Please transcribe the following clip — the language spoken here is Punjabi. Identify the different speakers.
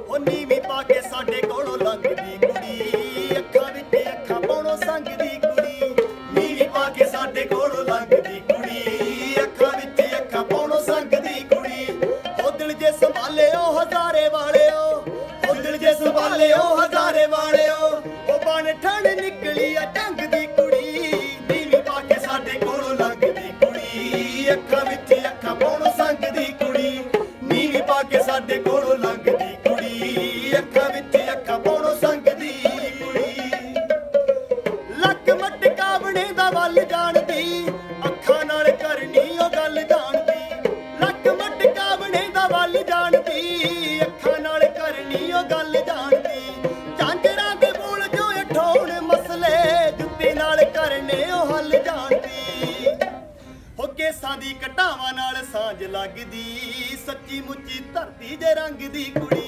Speaker 1: ਉਹ ਨੀਵੀਂ ਪਾ ਕੇ ਸਾਡੇ ਕੋਲੋਂ ਲੰਘਦੀ ਕੁੜੀ, ਅੱਖਾਂ ਵਿੱਚ ਅੱਖਾਂ ਪਾਉਣੋਂ ਸੰਗਦੀ ਕੁੜੀ। ਨੀਵੀਂ ਪਾ ਕੇ ਸਾਡੇ ਕੋਲੋਂ ਲੰਘਦੀ ਕੁੜੀ, ਅੱਖਾਂ ਵਿੱਚ ਅੱਖਾਂ ਪਾਉਣੋਂ ਸੰਗਦੀ ਕੁੜੀ। ਉਹ ਦਿਲ ਜੇ ਸੰਭਾਲਿਓ ਹਜ਼ਾਰੇ ਵਾਲਿਓ, ਉਹ ਦਿਲ ਜੇ ਸੰਭਾਲਿਓ ਹਜ਼ਾਰੇ ਵਾਲਿਓ। ਉਹ ਬਣ ਠਣ ਨਿਕਲੀ ਆ ਢੰਗ ਦੀ ਕੁੜੀ, ਨੀਵੀਂ ਪਾ ਕੇ ਸਾਡੇ ਕੋਲੋਂ ਲੰਘਦੀ ਕੁੜੀ, ਅੱਖਾਂ ਵਿੱਚ ਅੱਖਾਂ ਪਾਉਣੋਂ ਸੰਗਦੀ ਕੁੜੀ। ਨੀਵੀਂ ਪਾ ਕੇ ਸਾਡੇ ਕੋਲੋਂ ਲੰਘਦੀ ਕੁੜੀ, ਅੱਖਾਂ ਵਿੱਚ ਅੱਖਾਂ ਪਾਉਣੋਂ ਸੰਗਦੀ ਕੁੜੀ। ਲੱਕ ਮਟਕਾ ਬਣੇ ਦਾ ਵੱਲ ਜਾਣਦੀ, ਅੱਖਾਂ ਨਾਲ ਕਰਨੀ ਉਹ ਗੱਲ ਜਾਣਦੀ। ਲੱਕ ਮਟਕਾ ਬਣੇ ਦਾ ਵੱਲ ਜਾਣਦੀ, ਅੱਖਾਂ ਨਾਲ ਕਰਨੀ ਉਹ ਗੱਲ ਜਾਣਦੀ। ਝਾਂਜਰਾਂ ਦੇ ਬੋਲ ਜੋ ਠੋਣ ਮਸਲੇ, ਜੁੱਤੀ ਨਾਲ ਕਰਨੇ ਉਹ ਹੱਲ ਜਾਣਦੀ। ਹੋ ਕੇਸਾਂ ਦੀ ਘਟਾਵਾਂ ਨਾਲ ਸਾਂਝ ਲੱਗਦੀ, ਸੱਚੀ ਮੁੱਚੀ ਧਰਤੀ ਦੇ ਰੰਗ ਦੀ ਕੁੜੀ।